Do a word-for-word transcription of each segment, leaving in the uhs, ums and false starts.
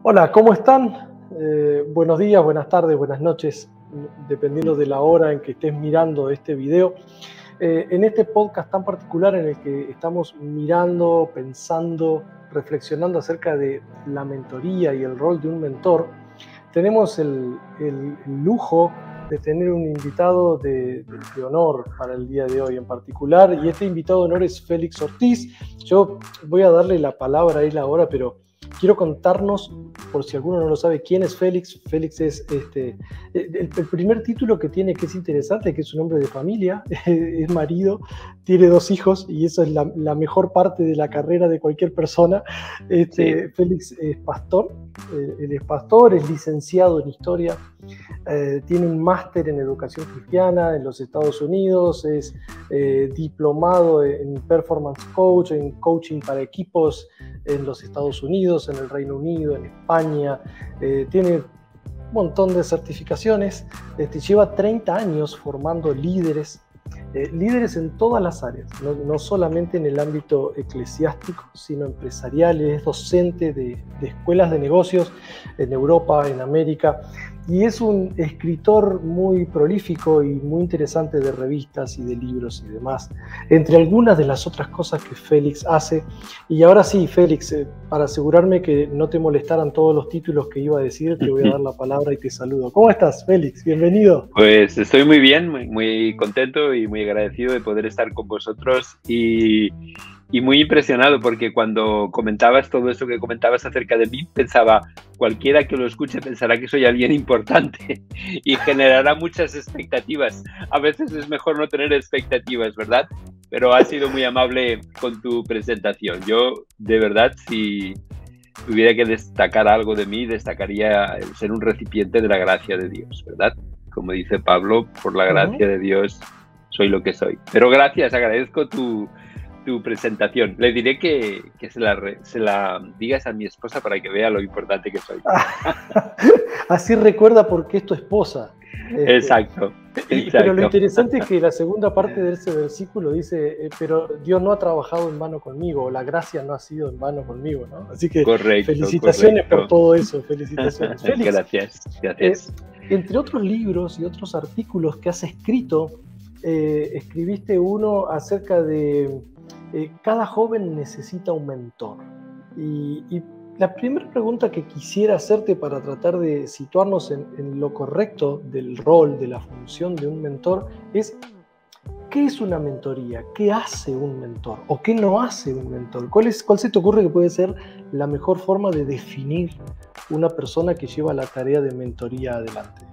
Hola, ¿cómo están? Eh, buenos días, buenas tardes, buenas noches, dependiendo de la hora en que estés mirando este video. Eh, en este podcast tan particular en el que estamos mirando, pensando, reflexionando acerca de la mentoría y el rol de un mentor, tenemos el, el, el lujo de tener un invitado de, de, de honor para el día de hoy en particular, y este invitado de honor es Félix Ortiz. Yo voy a darle la palabra a él ahora, pero quiero contarnos, por si alguno no lo sabe, quién es Félix. Félix es este, el, el primer título que tiene, que es interesante, que es un hombre de familia, es marido, tiene dos hijos, y eso es la, la mejor parte de la carrera de cualquier persona. Este, sí. Félix es pastor, eh, él es pastor, es licenciado en historia, eh, tiene un máster en educación cristiana en los Estados Unidos, es eh, diplomado en performance coach, en coaching para equipos en los Estados Unidos, en el Reino Unido, en España, eh, tiene un montón de certificaciones, este, lleva treinta años formando líderes, eh, líderes en todas las áreas, no, no solamente en el ámbito eclesiástico, sino empresarial. Es docente de, de escuelas de negocios en Europa, en América, y es un escritor muy prolífico y muy interesante de revistas y de libros y demás, entre algunas de las otras cosas que Félix hace. Y ahora sí, Félix, eh, para asegurarme que no te molestaran todos los títulos que iba a decir, te voy a dar la palabra y te saludo. ¿Cómo estás, Félix? Bienvenido. Pues estoy muy bien, muy, muy contento y muy agradecido de poder estar con vosotros, y, y muy impresionado porque cuando comentabas todo esto que comentabas acerca de mí, pensaba, cualquiera que lo escuche pensará que soy alguien importante y generará muchas expectativas. A veces es mejor no tener expectativas, ¿verdad? Pero has sido muy amable con tu presentación. Yo, de verdad, si tuviera que destacar algo de mí, destacaría el ser un recipiente de la gracia de Dios, ¿verdad? Como dice Pablo, por la gracia uh-huh. de Dios soy lo que soy. Pero gracias, agradezco tu, tu presentación. Le diré que, que se, la re, se la digas a mi esposa para que vea lo importante que soy. Así recuerda por qué es tu esposa. Este, exacto, y, exacto. Pero lo interesante es que la segunda parte de ese versículo dice, eh, pero Dios no ha trabajado en vano conmigo, o la gracia no ha sido en vano conmigo, ¿no? Así que correcto, felicitaciones correcto. por todo eso, felicitaciones. Félix, gracias, gracias. Eh, entre otros libros y otros artículos que has escrito, eh, escribiste uno acerca de eh, cada joven necesita un mentor. Y, y la primera pregunta que quisiera hacerte para tratar de situarnos en, en lo correcto del rol, de la función de un mentor, es ¿qué es una mentoría? ¿Qué hace un mentor? ¿O qué no hace un mentor? ¿Cuál, es, cuál se te ocurre que puede ser la mejor forma de definir una persona que lleva la tarea de mentoría adelante?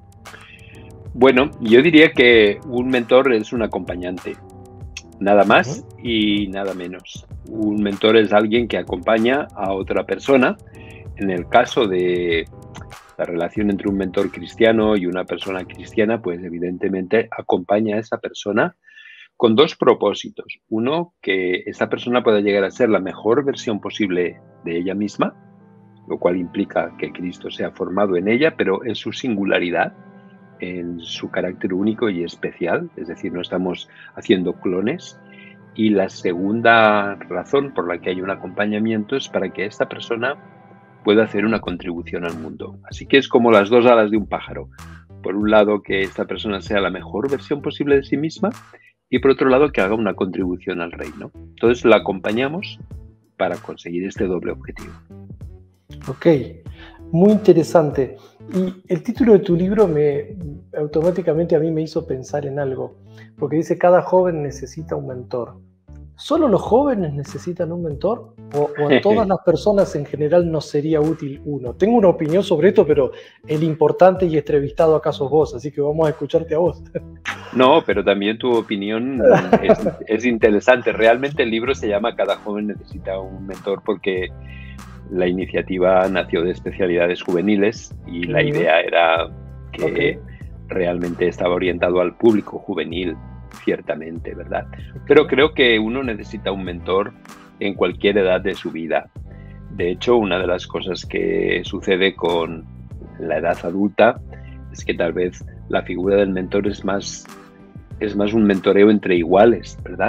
Bueno, yo diría que un mentor es un acompañante, nada más uh-huh. y nada menos. Un mentor es alguien que acompaña a otra persona. En el caso de la relación entre un mentor cristiano y una persona cristiana, pues evidentemente acompaña a esa persona con dos propósitos. Uno, que esa persona pueda llegar a ser la mejor versión posible de ella misma, lo cual implica que Cristo sea formado en ella, pero en su singularidad, en su carácter único y especial, es decir, no estamos haciendo clones. Y la segunda razón por la que hay un acompañamiento es para que esta persona pueda hacer una contribución al mundo. Así que es como las dos alas de un pájaro. Por un lado, que esta persona sea la mejor versión posible de sí misma, y por otro lado, que haga una contribución al reino. Entonces la acompañamos para conseguir este doble objetivo. Ok, muy interesante. Y el título de tu libro me automáticamente a mí me hizo pensar en algo, porque dice cada joven necesita un mentor. ¿Solo los jóvenes necesitan un mentor? ¿O, o a todas las personas en general nos sería útil uno? Tengo una opinión sobre esto, pero el importante y entrevistado acá sos vos, así que vamos a escucharte a vos. No, pero también tu opinión es, es interesante. Realmente el libro se llama Cada joven necesita un mentor porque la iniciativa nació de especialidades juveniles y la idea era que okay. realmente estaba orientado al público juvenil, ciertamente, ¿verdad? Pero creo que uno necesita un mentor en cualquier edad de su vida. De hecho, una de las cosas que sucede con la edad adulta es que tal vez la figura del mentor es más, es más un mentoreo entre iguales, ¿verdad?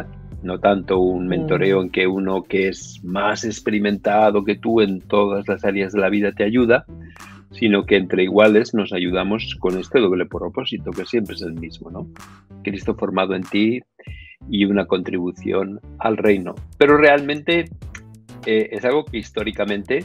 no tanto un mentoreo en que uno que es más experimentado que tú en todas las áreas de la vida te ayuda, sino que entre iguales nos ayudamos con este doble propósito, que siempre es el mismo, ¿no? Cristo formado en ti y una contribución al reino. Pero realmente eh, es algo que históricamente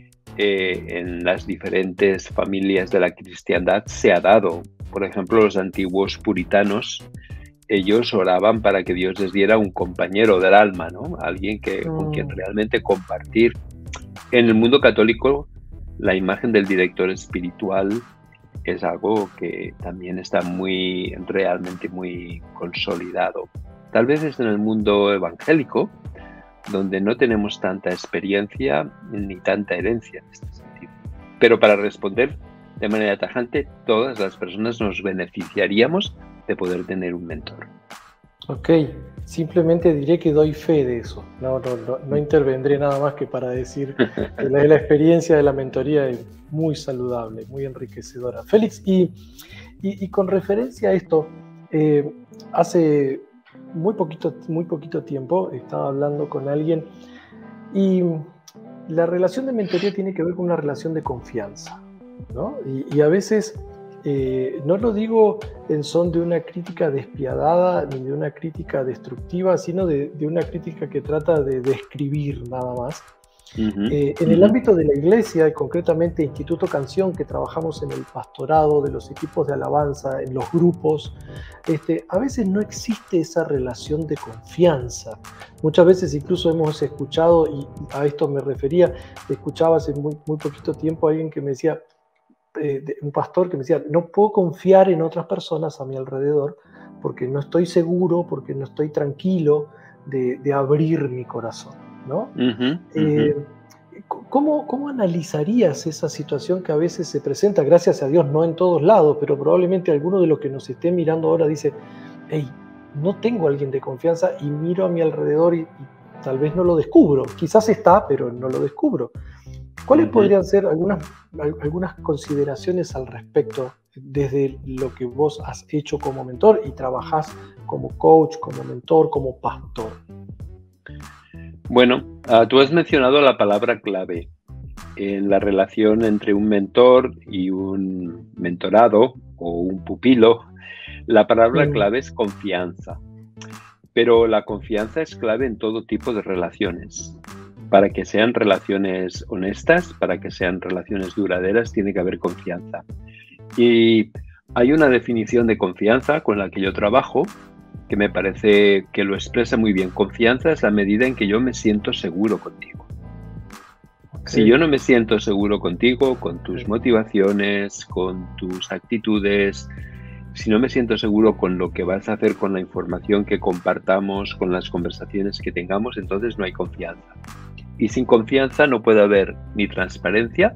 eh, en las diferentes familias de la cristiandad se ha dado. Por ejemplo, los antiguos puritanos, ellos oraban para que Dios les diera un compañero del alma, ¿no? Alguien que, mm. con quien realmente compartir. En el mundo católico, la imagen del director espiritual es algo que también está muy, realmente muy consolidado. Tal vez es en el mundo evangélico, donde no tenemos tanta experiencia ni tanta herencia en este sentido. Pero para responder de manera tajante, todas las personas nos beneficiaríamos de poder tener un mentor. Ok, simplemente diré que doy fe de eso. No, no, no, no intervendré nada más que para decir que la, la experiencia de la mentoría es muy saludable, muy enriquecedora. Félix, y, y, y con referencia a esto, eh, hace muy poquito, muy poquito tiempo estaba hablando con alguien y la relación de mentoría tiene que ver con una relación de confianza, ¿no? Y, y a veces... Eh, no lo digo en son de una crítica despiadada ni de una crítica destructiva, sino de, de una crítica que trata de describir nada más. Uh-huh, eh, en uh-huh. el ámbito de la iglesia, y concretamente Instituto Canción, que trabajamos en el pastorado de los equipos de alabanza, en los grupos, este, a veces no existe esa relación de confianza. Muchas veces incluso hemos escuchado, y a esto me refería, escuchaba hace muy, muy poquito tiempo a alguien que me decía, Eh, de, un pastor que me decía, no puedo confiar en otras personas a mi alrededor porque no estoy seguro, porque no estoy tranquilo de, de abrir mi corazón, ¿no? Uh-huh, eh, uh-huh. ¿cómo, ¿Cómo analizarías esa situación que a veces se presenta, gracias a Dios no en todos lados, pero probablemente alguno de los que nos esté mirando ahora dice, hey, no tengo a alguien de confianza y miro a mi alrededor y, y tal vez no lo descubro, quizás está, pero no lo descubro? ¿Cuáles uh-huh. podrían ser algunas, algunas consideraciones al respecto desde lo que vos has hecho como mentor y trabajás como coach, como mentor, como pastor? Bueno, uh, tú has mencionado la palabra clave en la relación entre un mentor y un mentorado o un pupilo. La palabra uh-huh. clave es confianza, pero la confianza es clave en todo tipo de relaciones. Para que sean relaciones honestas, para que sean relaciones duraderas, tiene que haber confianza. Y hay una definición de confianza con la que yo trabajo, que me parece que lo expresa muy bien. Confianza es la medida en que yo me siento seguro contigo. Okay. Si yo no me siento seguro contigo, con tus motivaciones, con tus actitudes, si no me siento seguro con lo que vas a hacer, con la información que compartamos, con las conversaciones que tengamos, entonces no hay confianza. Y sin confianza no puede haber ni transparencia,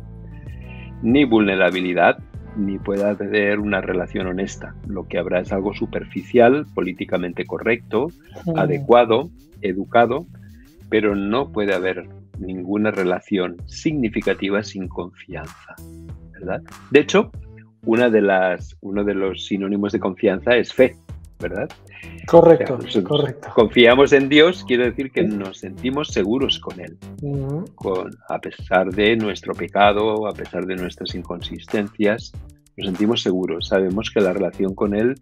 ni vulnerabilidad, ni puede haber una relación honesta. Lo que habrá es algo superficial, políticamente correcto, mm. adecuado, educado, pero no puede haber ninguna relación significativa sin confianza, ¿verdad? De hecho, una de las, uno de los sinónimos de confianza es fe, ¿verdad? Correcto, o sea, correcto. Confiamos en Dios, quiere decir que nos sentimos seguros con Él, uh-huh. con, a pesar de nuestro pecado, a pesar de nuestras inconsistencias, nos sentimos seguros, sabemos que la relación con Él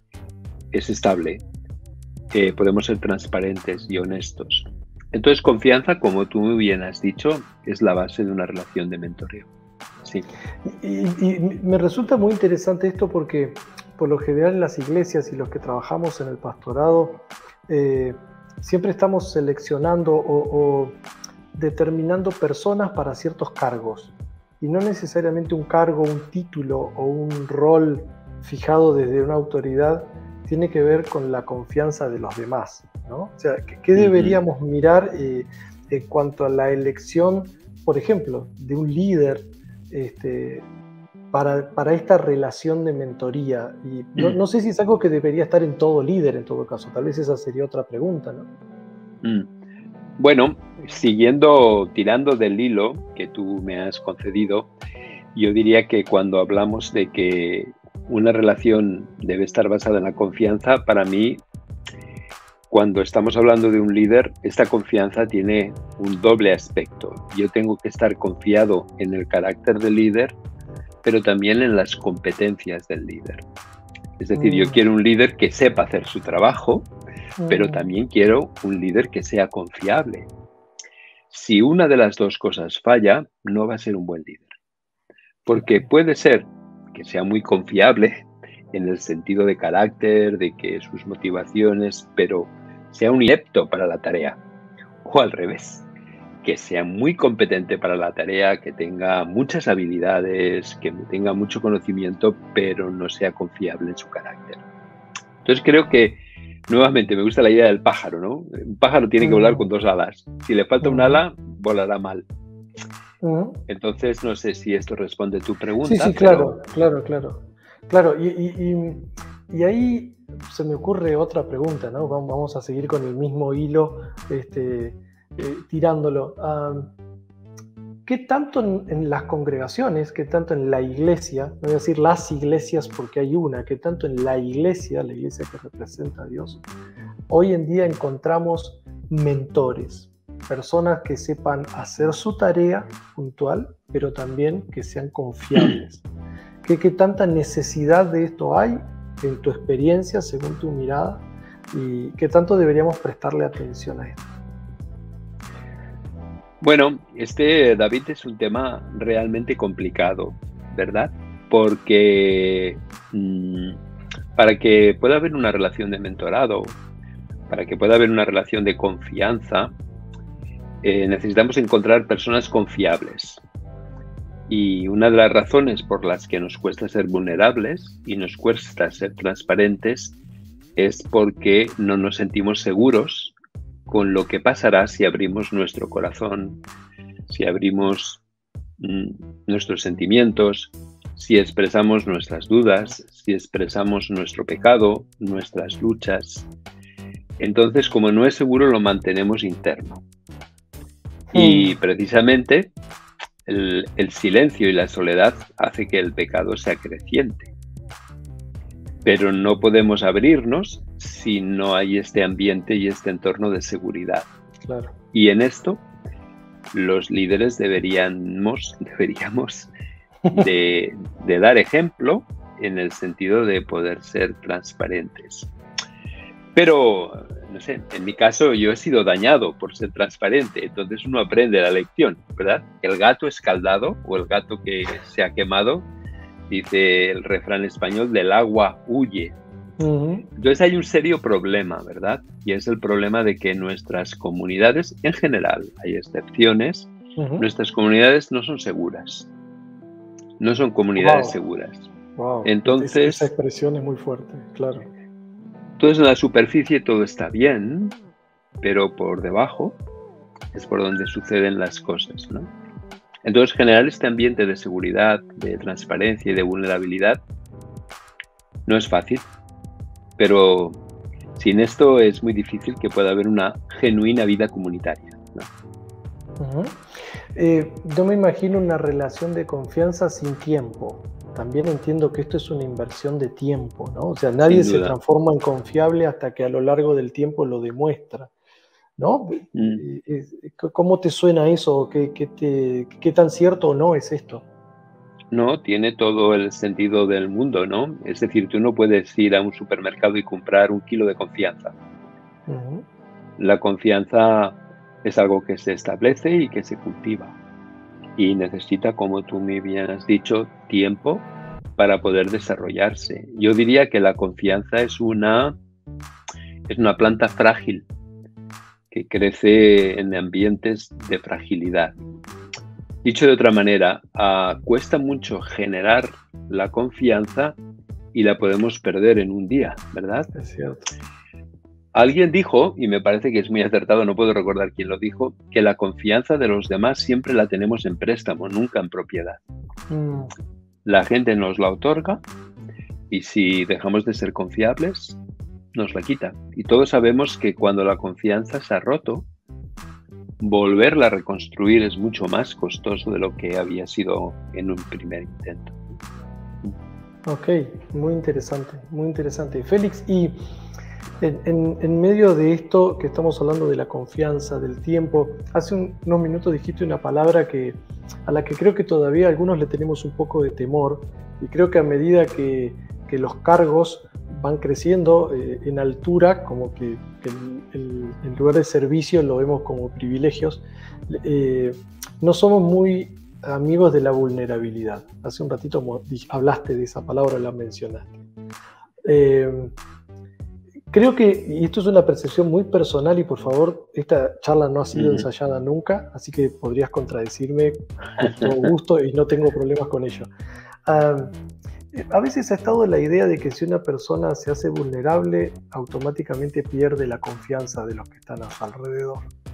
es estable, que podemos ser transparentes y honestos. Entonces, confianza, como tú muy bien has dicho, es la base de una relación de mentoreo. Sí. Y, y me resulta muy interesante esto porque por lo general en las iglesias y los que trabajamos en el pastorado, eh, siempre estamos seleccionando o, o determinando personas para ciertos cargos. Y no necesariamente un cargo, un título o un rol fijado desde una autoridad tiene que ver con la confianza de los demás, ¿no? O sea, ¿qué, qué deberíamos mirar eh, en cuanto a la elección, por ejemplo, de un líder este, para, para esta relación de mentoría? Y no, no sé si es algo que debería estar en todo líder en todo caso, tal vez esa sería otra pregunta, ¿no? Mm. Bueno, siguiendo, tirando del hilo que tú me has concedido, yo diría que cuando hablamos de que una relación debe estar basada en la confianza, para mí cuando estamos hablando de un líder, esta confianza tiene un doble aspecto. Yo tengo que estar confiado en el carácter del líder, pero también en las competencias del líder. Es decir, mm. yo quiero un líder que sepa hacer su trabajo, mm. pero también quiero un líder que sea confiable. Si una de las dos cosas falla, no va a ser un buen líder. Porque puede ser que sea muy confiable en el sentido de carácter, de que sus motivaciones, pero sea un inepto para la tarea. O al revés, que sea muy competente para la tarea, que tenga muchas habilidades, que tenga mucho conocimiento, pero no sea confiable en su carácter. Entonces creo que, nuevamente, me gusta la idea del pájaro, ¿no? Un pájaro tiene que volar con dos alas. Si le falta un ala, volará mal. Entonces, no sé si esto responde a tu pregunta. Sí, sí, claro, pero... claro, claro. Claro, y, y, y, y ahí se me ocurre otra pregunta, ¿no? Vamos a seguir con el mismo hilo, este, eh, tirándolo. Um, ¿Qué tanto en, en las congregaciones, qué tanto en la iglesia, no voy a decir las iglesias porque hay una, qué tanto en la iglesia, la iglesia que representa a Dios, hoy en día encontramos mentores, personas que sepan hacer su tarea puntual, pero también que sean confiables? ¿Qué, ¿Qué tanta necesidad de esto hay en tu experiencia, según tu mirada? ¿Y qué tanto deberíamos prestarle atención a esto? Bueno, este, David, es un tema realmente complicado, ¿verdad? Porque mmm, para que pueda haber una relación de mentorado, para que pueda haber una relación de confianza, eh, necesitamos encontrar personas confiables. Y una de las razones por las que nos cuesta ser vulnerables y nos cuesta ser transparentes es porque no nos sentimos seguros con lo que pasará si abrimos nuestro corazón, si abrimos mm, nuestros sentimientos, si expresamos nuestras dudas, si expresamos nuestro pecado, nuestras luchas. Entonces, como no es seguro, lo mantenemos interno. Y precisamente el, el silencio y la soledad hace que el pecado sea creciente. Pero no podemos abrirnos si no hay este ambiente y este entorno de seguridad. Claro. Y en esto, los líderes deberíamos, deberíamos de, de dar ejemplo en el sentido de poder ser transparentes. Pero, no sé, en mi caso yo he sido dañado por ser transparente, entonces uno aprende la lección, ¿verdad? El gato escaldado o el gato que se ha quemado, dice el refrán español, del agua huye. Uh-huh. Entonces hay un serio problema, ¿verdad? Y es el problema de que nuestras comunidades, en general, hay excepciones, uh-huh. nuestras comunidades no son seguras. No son comunidades wow. seguras. Wow. Entonces, esa expresión es muy fuerte, claro. Entonces en la superficie todo está bien, pero por debajo es por donde suceden las cosas, ¿no? Entonces generar este ambiente de seguridad, de transparencia y de vulnerabilidad no es fácil, pero sin esto es muy difícil que pueda haber una genuina vida comunitaria, ¿no? Uh-huh. eh, yo me imagino una relación de confianza sin tiempo. También entiendo que esto es una inversión de tiempo, ¿no? O sea, nadie se transforma en confiable hasta que a lo largo del tiempo lo demuestra, ¿no? Mm. ¿Cómo te suena eso? ¿Qué, qué, te, ¿Qué tan cierto o no es esto? No, tiene todo el sentido del mundo, ¿no? Es decir, tú no puedes ir a un supermercado y comprar un kilo de confianza. Uh-huh. La confianza es algo que se establece y que se cultiva. Y necesita, como tú muy bien has dicho, tiempo para poder desarrollarse. Yo diría que la confianza es una, es una planta frágil que crece en ambientes de fragilidad. Dicho de otra manera, uh, cuesta mucho generar la confianza y la podemos perder en un día, ¿verdad? Es cierto. Alguien dijo, y me parece que es muy acertado, no puedo recordar quién lo dijo, que la confianza de los demás siempre la tenemos en préstamo, nunca en propiedad. Mm. La gente nos la otorga y si dejamos de ser confiables, nos la quita. Y todos sabemos que cuando la confianza se ha roto, volverla a reconstruir es mucho más costoso de lo que había sido en un primer intento. Ok, muy interesante, muy interesante. Félix, y En, en, en medio de esto que estamos hablando de la confianza, del tiempo, hace un, unos minutos dijiste una palabra que, a la que creo que todavía algunos le tenemos un poco de temor, y creo que a medida que, que los cargos van creciendo eh, en altura, como que, que el, el, el lugar de servicio lo vemos como privilegios, eh, no somos muy amigos de la vulnerabilidad. Hace un ratito hablaste de esa palabra, la mencionaste. Eh, Creo que, y esto es una percepción muy personal, y por favor, esta charla no ha sido uh-huh. ensayada nunca, así que podrías contradecirme con todo gusto y no tengo problemas con ello. Um, a veces ha estado la idea de que si una persona se hace vulnerable, automáticamente pierde la confianza de los que están a su alrededor.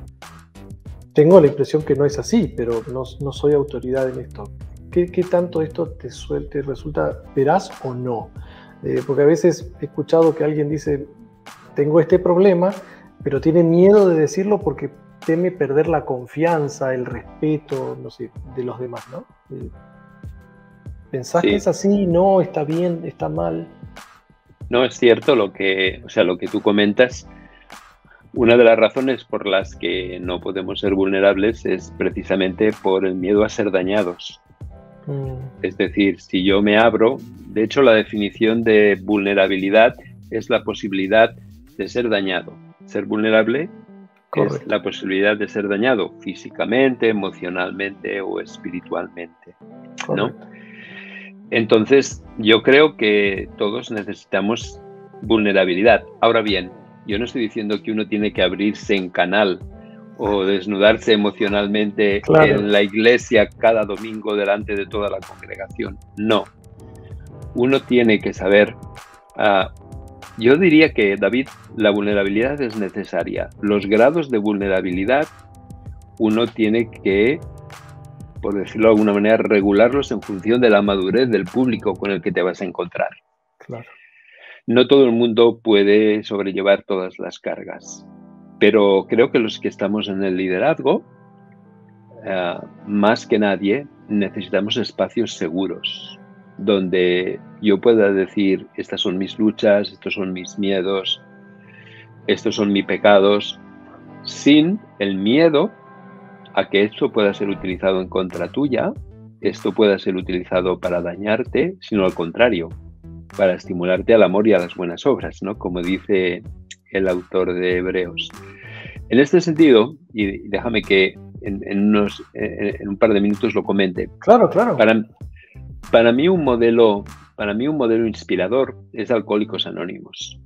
Tengo la impresión que no es así, pero no, no soy autoridad en esto. ¿Qué, qué tanto esto te, te resulta veraz o no? Eh, porque a veces he escuchado que alguien dice: tengo este problema, pero tiene miedo de decirlo porque teme perder la confianza, el respeto, no sé, de los demás, ¿no? ¿Pensás sí. que es así? No, está bien, está mal. No, es cierto lo que, o sea, lo que tú comentas. Una de las razones por las que no podemos ser vulnerables es precisamente por el miedo a ser dañados. Mm. Es decir, si yo me abro, de hecho la definición de vulnerabilidad es la posibilidad de ser dañado. Ser vulnerable Correcto. Es la posibilidad de ser dañado físicamente, emocionalmente o espiritualmente, ¿no? Entonces, yo creo que todos necesitamos vulnerabilidad. Ahora bien, yo no estoy diciendo que uno tiene que abrirse en canal o desnudarse emocionalmente claro. en la iglesia cada domingo delante de toda la congregación. No. Uno tiene que saber... Uh, yo diría que, David, la vulnerabilidad es necesaria. Los grados de vulnerabilidad uno tiene que, por decirlo de alguna manera, regularlos en función de la madurez del público con el que te vas a encontrar. Claro. No todo el mundo puede sobrellevar todas las cargas, pero creo que los que estamos en el liderazgo, uh, más que nadie, necesitamos espacios seguros, donde yo pueda decir: estas son mis luchas, estos son mis miedos, estos son mis pecados, sin el miedo a que esto pueda ser utilizado en contra tuya, esto pueda ser utilizado para dañarte, sino al contrario, para estimularte al amor y a las buenas obras, ¿no? Como dice el autor de Hebreos. En este sentido, y déjame que en, en, unos, en, en un par de minutos lo comente. Claro, claro. Para, para mí un modelo, para mí un modelo inspirador es Alcohólicos Anónimos.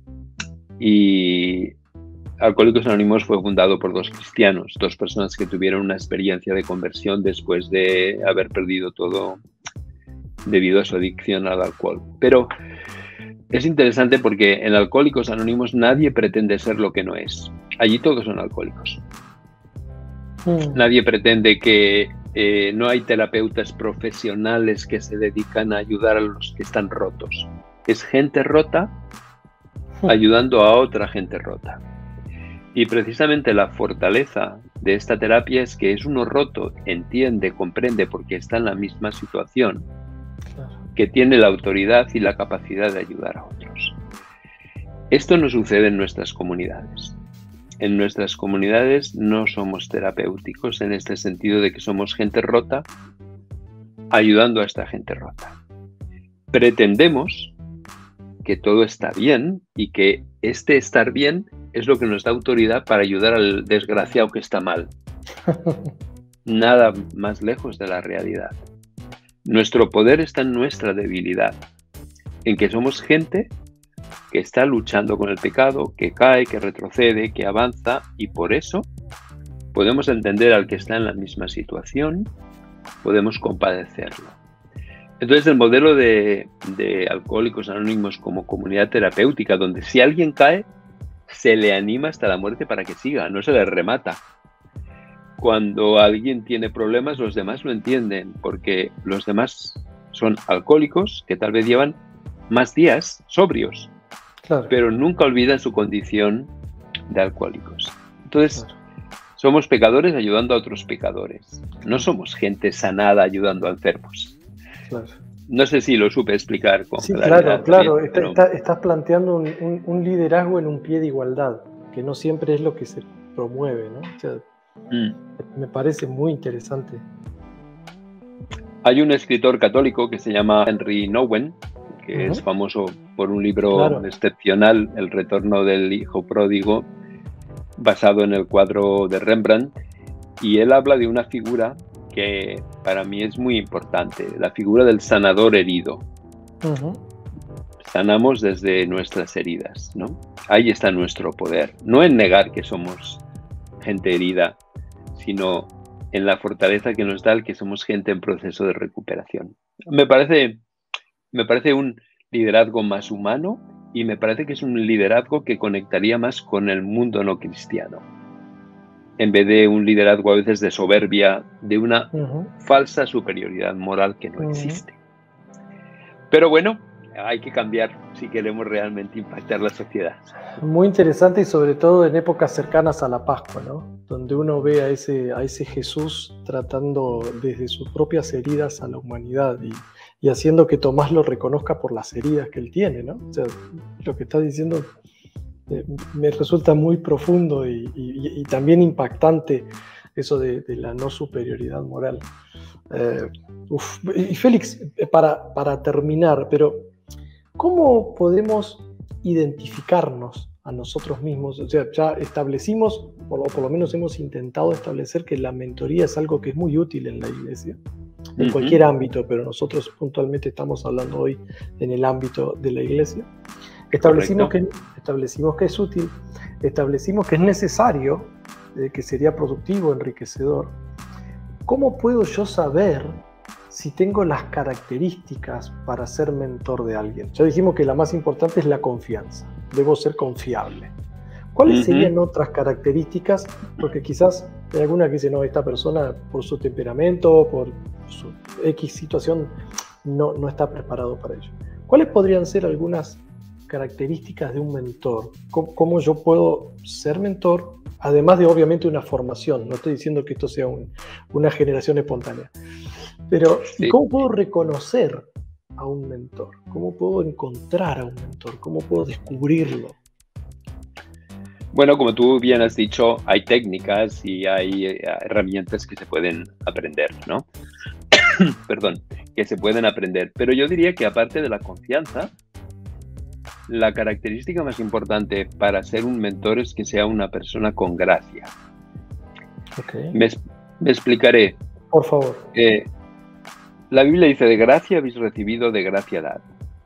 Y Alcohólicos Anónimos fue fundado por dos cristianos, dos personas que tuvieron una experiencia de conversión después de haber perdido todo debido a su adicción al alcohol. Pero es interesante porque en Alcohólicos Anónimos nadie pretende ser lo que no es. Allí todos son alcohólicos. Mm. Nadie pretende que eh, no hay terapeutas profesionales que se dedican a ayudar a los que están rotos. Es gente rota ayudando a otra gente rota. Y precisamente la fortaleza de esta terapia es que es uno roto, entiende, comprende porque está en la misma situación, que tiene la autoridad y la capacidad de ayudar a otros. Esto no sucede en nuestras comunidades. En nuestras comunidades no somos terapéuticos en este sentido de que somos gente rota ayudando a esta gente rota. Pretendemos que todo está bien y que este estar bien es lo que nos da autoridad para ayudar al desgraciado que está mal. Nada más lejos de la realidad. Nuestro poder está en nuestra debilidad, en que somos gente que está luchando con el pecado, que cae, que retrocede, que avanza, y por eso podemos entender al que está en la misma situación, podemos compadecerlo. Entonces el modelo de, de Alcohólicos Anónimos como comunidad terapéutica, donde si alguien cae, se le anima hasta la muerte para que siga, no se le remata. Cuando alguien tiene problemas, los demás lo entienden, porque los demás son alcohólicos que tal vez llevan más días sobrios, claro, pero nunca olvidan su condición de alcohólicos. Entonces, claro, somos pecadores ayudando a otros pecadores. No somos gente sanada ayudando a enfermos. Claro. No sé si lo supe explicar con Sí, claridad. claro, claro. Bien, Está, pero... está, estás planteando un, un, un liderazgo en un pie de igualdad, que no siempre es lo que se promueve, ¿no? O sea, mm. me parece muy interesante. Hay un escritor católico que se llama Henry Nouwen, que uh-huh. es famoso por un libro claro. excepcional, El retorno del hijo pródigo, basado en el cuadro de Rembrandt, y él habla de una figura que para mí es muy importante, la figura del sanador herido. Uh-huh. Sanamos desde nuestras heridas, ¿no? Ahí está nuestro poder, no en negar que somos gente herida, sino en la fortaleza que nos da el que somos gente en proceso de recuperación. Me parece, me parece un liderazgo más humano y me parece que es un liderazgo que conectaría más con el mundo no cristiano, en vez de un liderazgo a veces de soberbia, de una uh-huh. falsa superioridad moral que no uh-huh. existe. Pero bueno, hay que cambiar si queremos realmente impactar la sociedad. Muy interesante y sobre todo en épocas cercanas a la Pascua, ¿no? Donde uno ve a ese, a ese Jesús tratando desde sus propias heridas a la humanidad y, y haciendo que Tomás lo reconozca por las heridas que él tiene, ¿no? O sea, lo que está diciendo eh, me resulta muy profundo y, y, y también impactante eso de, de la no superioridad moral. Eh, uf, y Félix, para, para terminar, pero ¿cómo podemos identificarnos a nosotros mismos? O sea, ya establecimos, o por lo menos hemos intentado establecer que la mentoría es algo que es muy útil en la iglesia, en uh-huh. cualquier ámbito, pero nosotros puntualmente estamos hablando hoy en el ámbito de la iglesia. Establecimos, que, establecimos que es útil, establecimos que es necesario, eh, que sería productivo, enriquecedor. ¿Cómo puedo yo saber si tengo las características para ser mentor de alguien? Ya dijimos que la más importante es la confianza. Debo ser confiable. ¿Cuáles uh-huh. serían otras características? Porque quizás hay alguna que dice, no, esta persona por su temperamento, por su X situación, no, no está preparado para ello. ¿Cuáles podrían ser algunas características de un mentor? ¿Cómo, cómo yo puedo ser mentor? Además de, obviamente, una formación. No estoy diciendo que esto sea un, una generación espontánea. Pero, sí. ¿cómo puedo reconocer a un mentor? ¿Cómo puedo encontrar a un mentor? ¿Cómo puedo descubrirlo? Bueno, como tú bien has dicho, hay técnicas y hay eh, herramientas que se pueden aprender, ¿no? Perdón, que se pueden aprender. Pero yo diría que aparte de la confianza, la característica más importante para ser un mentor es que sea una persona con gracia. Okay. Me, me explicaré. Por favor. Eh, La Biblia dice, de gracia habéis recibido, de gracia dad.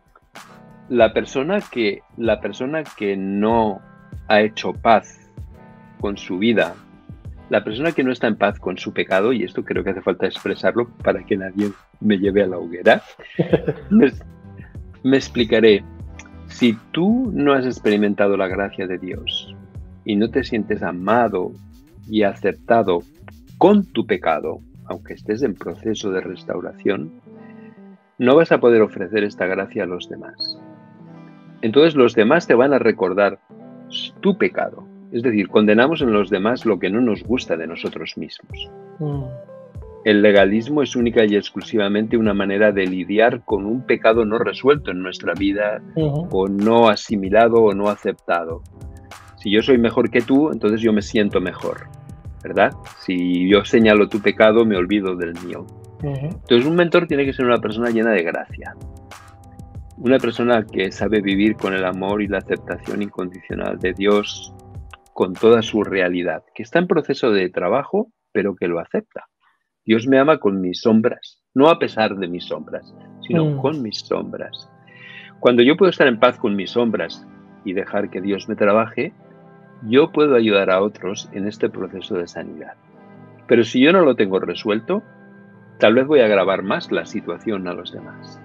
La persona que, la persona que no ha hecho paz con su vida, la persona que no está en paz con su pecado, y esto creo que hace falta expresarlo para que nadie me lleve a la hoguera, me, me explicaré. Si tú no has experimentado la gracia de Dios y no te sientes amado y aceptado con tu pecado, aunque estés en proceso de restauración, no vas a poder ofrecer esta gracia a los demás. Entonces los demás te van a recordar tu pecado. Es decir, condenamos en los demás lo que no nos gusta de nosotros mismos. Mm. El legalismo es única y exclusivamente una manera de lidiar con un pecado no resuelto en nuestra vida, uh-huh. o no asimilado o no aceptado. Si yo soy mejor que tú, entonces yo me siento mejor, ¿verdad? Si yo señalo tu pecado, me olvido del mío. Uh-huh. Entonces un mentor tiene que ser una persona llena de gracia. Una persona que sabe vivir con el amor y la aceptación incondicional de Dios con toda su realidad, que está en proceso de trabajo, pero que lo acepta. Dios me ama con mis sombras, no a pesar de mis sombras, sino mm. con mis sombras. Cuando yo puedo estar en paz con mis sombras y dejar que Dios me trabaje, yo puedo ayudar a otros en este proceso de sanidad. Pero si yo no lo tengo resuelto, tal vez voy a agravar más la situación a los demás.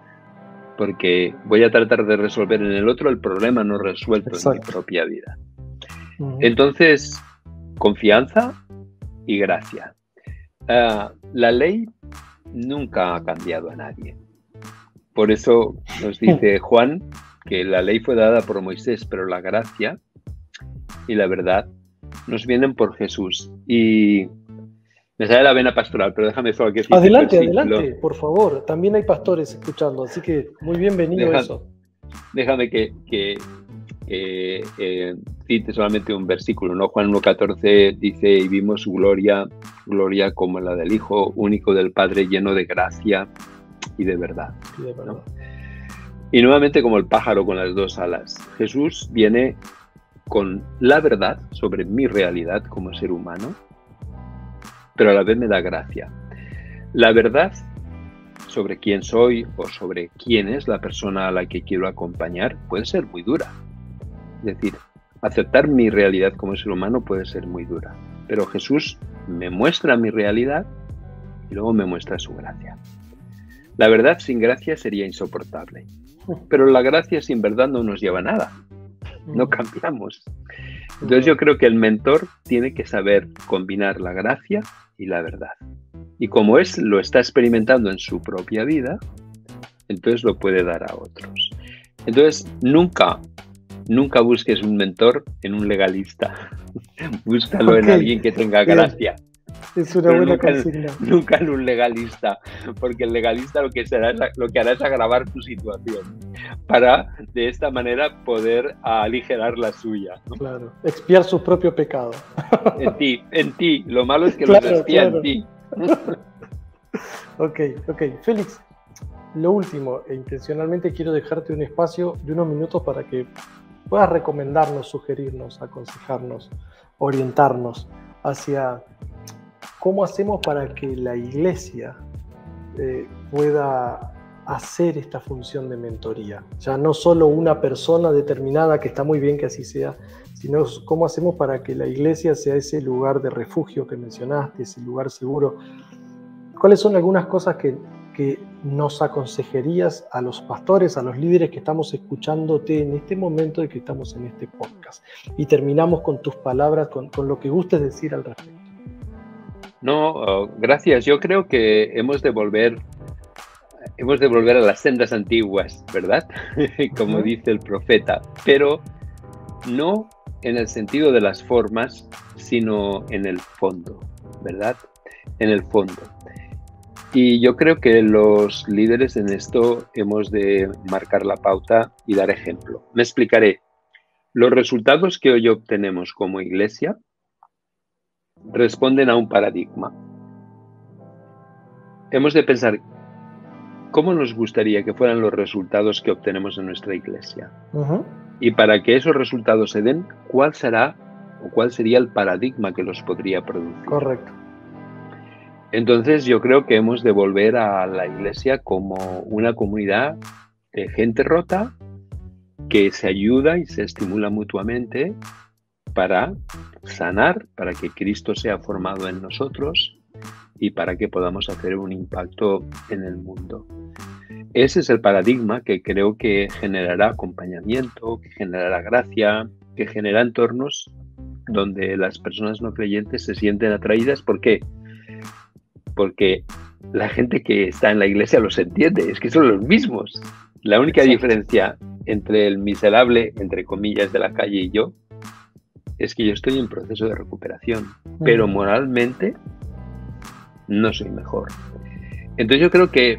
Porque voy a tratar de resolver en el otro el problema no resuelto Exacto. en mi propia vida. Mm. Entonces, confianza y gracia. Uh, la ley nunca ha cambiado a nadie. Por eso nos dice Juan que la ley fue dada por Moisés, pero la gracia y la verdad nos vienen por Jesús. Y me sale la vena pastoral, pero déjame solo que decir. Adelante, adelante, por favor. También hay pastores escuchando, así que muy bienvenido Deja, eso. Déjame que, que eh, eh, cite solamente un versículo, ¿no? Juan uno catorce dice, y vimos su gloria, gloria como la del Hijo único del Padre, lleno de gracia y de verdad. Sí, de verdad. ¿No? Y nuevamente como el pájaro con las dos alas, Jesús viene con la verdad sobre mi realidad como ser humano, pero a la vez me da gracia. La verdad sobre quién soy o sobre quién es la persona a la que quiero acompañar puede ser muy dura. Es decir, aceptar mi realidad como ser humano puede ser muy dura. Pero Jesús me muestra mi realidad y luego me muestra su gracia. La verdad sin gracia sería insoportable. Pero la gracia sin verdad no nos lleva a nada. No cambiamos. Entonces yo creo que el mentor tiene que saber combinar la gracia y la verdad. Y como es, lo está experimentando en su propia vida, entonces lo puede dar a otros. Entonces nunca, nunca busques un mentor en un legalista. Búscalo okay. en alguien que tenga gracia. Es una buena nunca, consigna. Nunca en un legalista, porque el legalista lo que, será, lo que hará es agravar tu situación para de esta manera poder aligerar la suya, ¿no? Claro, expiar su propio pecado. En ti, en ti. Lo malo es que claro, lo expía claro. en ti. Ok, ok. Félix, lo último, e intencionalmente quiero dejarte un espacio de unos minutos para que puedas recomendarnos, sugerirnos, aconsejarnos, orientarnos hacia cómo hacemos para que la iglesia eh, pueda hacer esta función de mentoría. Ya no solo una persona determinada, que está muy bien que así sea, sino cómo hacemos para que la iglesia sea ese lugar de refugio que mencionaste, ese lugar seguro. ¿Cuáles son algunas cosas que, que nos aconsejarías a los pastores, a los líderes que estamos escuchándote en este momento y que estamos en este podcast? Y terminamos con tus palabras, con, con lo que gustes decir al respecto. No, oh, gracias. Yo creo que hemos de volver, hemos de volver a las sendas antiguas, ¿verdad? Como uh-huh. dice el profeta, pero no en el sentido de las formas, sino en el fondo, ¿verdad? En el fondo. Y yo creo que los líderes en esto hemos de marcar la pauta y dar ejemplo. Me explicaré. Los resultados que hoy obtenemos como iglesia responden a un paradigma. Hemos de pensar cómo nos gustaría que fueran los resultados que obtenemos en nuestra iglesia. Uh-huh. Y para que esos resultados se den, ¿cuál será o cuál sería el paradigma que los podría producir? Correcto. Entonces yo creo que hemos de volver a la iglesia como una comunidad de gente rota que se ayuda y se estimula mutuamente para sanar, para que Cristo sea formado en nosotros y para que podamos hacer un impacto en el mundo. Ese es el paradigma que creo que generará acompañamiento, que generará gracia, que genera entornos donde las personas no creyentes se sienten atraídas. ¿Por qué? Porque la gente que está en la iglesia los entiende, es que son los mismos. La única Exacto. diferencia entre el miserable, entre comillas, de la calle y yo, es que yo estoy en proceso de recuperación, uh-huh. pero moralmente no soy mejor. Entonces yo creo que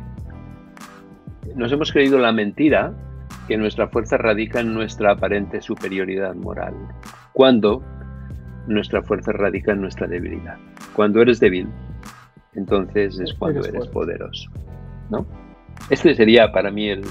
nos hemos creído la mentira que nuestra fuerza radica en nuestra aparente superioridad moral, cuando nuestra fuerza radica en nuestra debilidad. Cuando eres débil, entonces es cuando eres, eres poderoso, ¿no? Este sería para mí el,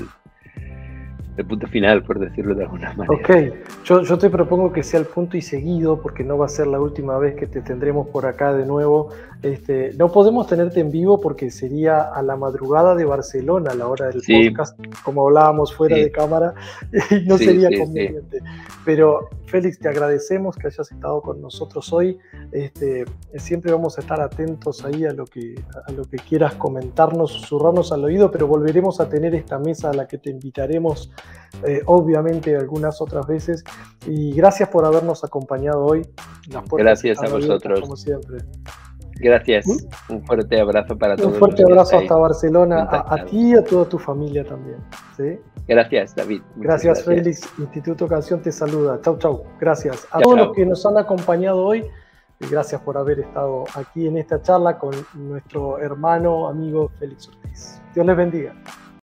el punto final, por decirlo de alguna manera. Ok, yo, yo te propongo que sea el punto y seguido, porque no va a ser la última vez que te tendremos por acá de nuevo. Este, no podemos tenerte en vivo porque sería a la madrugada de Barcelona a la hora del sí. podcast, como hablábamos fuera sí. de cámara, y no sí, sería sí, conveniente. Sí. Pero Félix, te agradecemos que hayas estado con nosotros hoy. Este, siempre vamos a estar atentos ahí a lo que, a lo que quieras comentarnos, susurrarnos al oído, pero volveremos a tener esta mesa a la que te invitaremos eh, obviamente algunas otras veces. Y gracias por habernos acompañado hoy. Las gracias a vosotros. Como siempre. Gracias. ¿Mm? Un fuerte abrazo para todos. Un fuerte abrazo hasta Barcelona, a, a ti y a toda tu familia también. ¿Sí? Gracias, David. Gracias, gracias, Félix. Instituto Canción te saluda. Chau, chau. Gracias. A chau, todos chau. los que nos han acompañado hoy, Gracias por haber estado aquí en esta charla con nuestro hermano, amigo Félix Ortiz. Dios les bendiga.